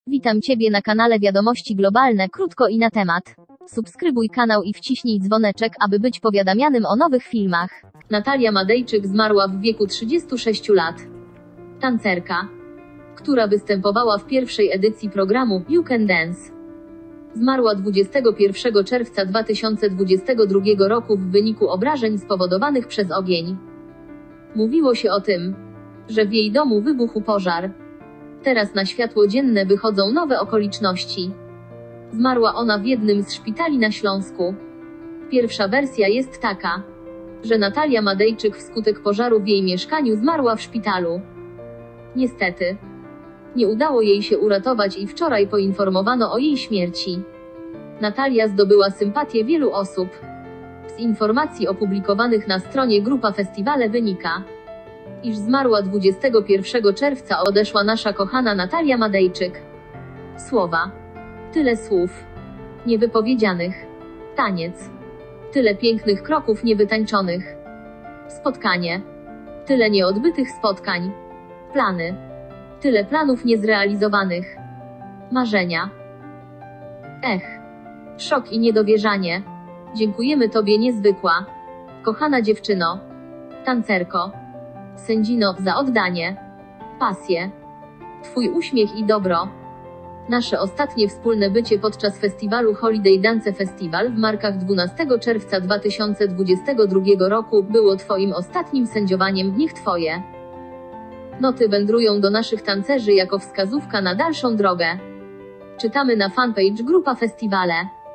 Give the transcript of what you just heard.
Witam Ciebie na kanale Wiadomości Globalne, krótko i na temat. Subskrybuj kanał i wciśnij dzwoneczek, aby być powiadamianym o nowych filmach. Natalia Madejczyk zmarła w wieku 36 lat. Tancerka, która występowała w pierwszej edycji programu You Can Dance, zmarła 21 czerwca 2022 roku w wyniku obrażeń spowodowanych przez ogień. Mówiło się o tym, że w jej domu wybuchł pożar. Teraz na światło dzienne wychodzą nowe okoliczności. Zmarła ona w jednym z szpitali na Śląsku. Pierwsza wersja jest taka, że Natalia Madejczyk wskutek pożaru w jej mieszkaniu zmarła w szpitalu. Niestety, nie udało jej się uratować i wczoraj poinformowano o jej śmierci. Natalia zdobyła sympatię wielu osób. Z informacji opublikowanych na stronie Grupa Festiwale wynika, iż zmarła 21 czerwca. Odeszła nasza kochana Natalia Madejczyk. Słowa. Tyle słów niewypowiedzianych. Taniec. Tyle pięknych kroków niewytańczonych. Spotkanie. Tyle nieodbytych spotkań. Plany. Tyle planów niezrealizowanych. Marzenia. Szok i niedowierzanie. Dziękujemy Tobie, niezwykła, kochana dziewczyno, tancerko, sędzino, za oddanie, pasję, Twój uśmiech i dobro. Nasze ostatnie wspólne bycie podczas festiwalu Holiday Dance Festival w Markach 12 czerwca 2022 roku było Twoim ostatnim sędziowaniem. Niech Twoje noty wędrują do naszych tancerzy jako wskazówka na dalszą drogę. Czytamy na fanpage Grupa Festiwale.